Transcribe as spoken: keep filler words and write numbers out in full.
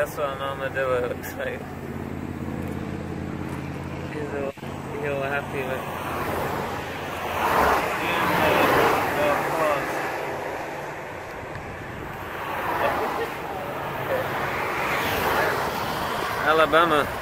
That's what an armadillo looks like. He's all, he's all happy with. Alabama.